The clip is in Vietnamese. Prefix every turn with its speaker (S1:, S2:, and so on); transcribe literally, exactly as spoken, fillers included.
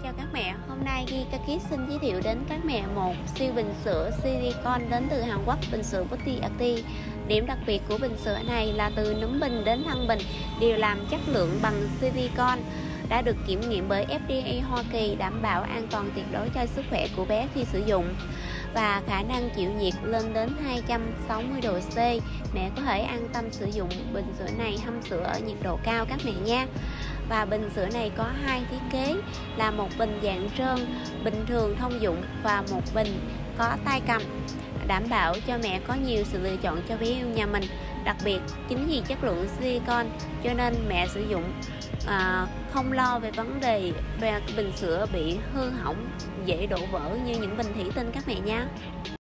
S1: Chào các mẹ, hôm nay Gika Kids xin giới thiệu đến các mẹ một siêu bình sữa silicone đến từ Hàn Quốc, bình sữa Beauty Active. Điểm đặc biệt của bình sữa này là từ núm bình đến thân bình đều làm chất lượng bằng silicone, đã được kiểm nghiệm bởi F D A Hoa Kỳ, đảm bảo an toàn tuyệt đối cho sức khỏe của bé khi sử dụng và khả năng chịu nhiệt lên đến hai trăm sáu mươi độ C. Mẹ có thể an tâm sử dụng bình sữa này hâm sữa ở nhiệt độ cao các mẹ nha. Và bình sữa này có hai thiết kế là một bình dạng trơn bình thường thông dụng và một bình có tay cầm, đảm bảo cho mẹ có nhiều sự lựa chọn cho bé yêu nhà mình. Đặc biệt chính vì chất lượng silicone cho nên mẹ sử dụng à, không lo về vấn đề về bình sữa bị hư hỏng, dễ đổ vỡ như những bình thủy tinh các mẹ nha.